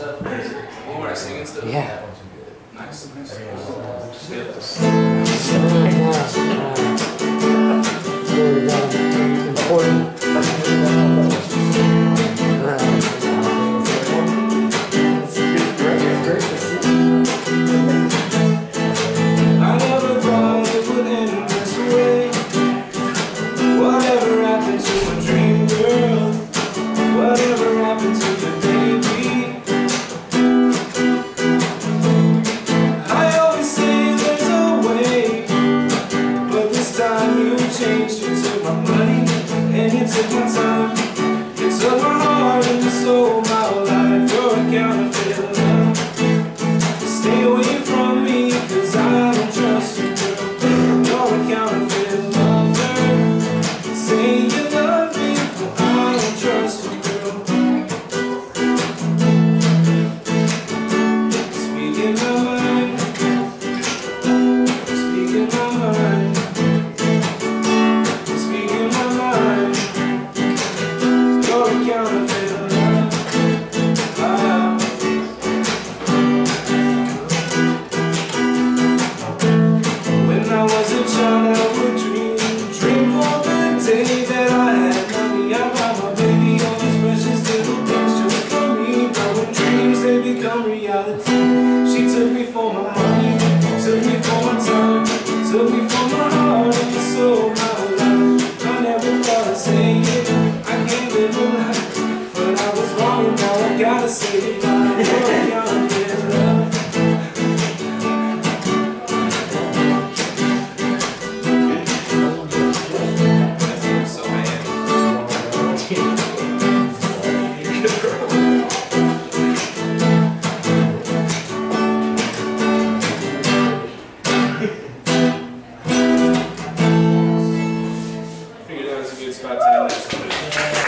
You want to sing and stuff? Yeah. Nice. I never thought it would end this way. Whatever happened to a dream girl? Whatever happened to the baby? I always say there's a way, but this time you changed. You took my money and you took my time. You took my heart and you sold my life. You're a counterfeit love. Stay away from me, 'cause I don't trust you, girl. You're a counterfeit lover. Say you love me, but I don't trust you, girl. Speaking my mind, speaking my mind, speaking my mind. You're a counterfeit love. When I was a child, I would dream for the day that I had money. I got my baby, all those precious little things just for me. But when dreams, they become reality. She took me for my money, took me for my time, took me for my heart, and you sold my life. I never thought I'd say it, I can't live a life, but I was wrong, now I gotta say it now. You're a counterfeit love. Figured that was a good spot to end this.